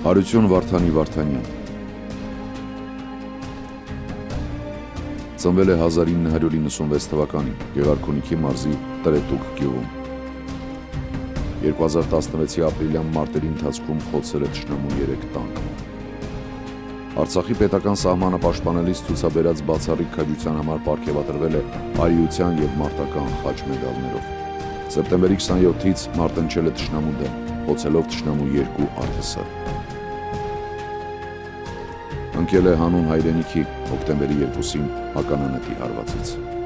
Հարություն Վարդանի Վարդանյան Ծնվել է 1996 թվականին Գեղարքունիքի մարզի Տրետուկ գյուղում։ 2016-ի ապրիլյան մարտերի ընթացքում խոցել է թշնամու 3 տանկ։ Արցախի պետական սահմանը պաշտպանելիս ցուցաբերած բացառիկ քաջության համար պարգևատրվել է արիության եւ մարտական խաչ մեդալներով։ Սեպտեմբերի 27-ից մարտնչել է թշնամու դեմ, խոցելով թշնամու 2 արտասար։ Ընկել է հանուն հայրենիքի հոկտեմբերի 2-ին հականանետի հարվածից։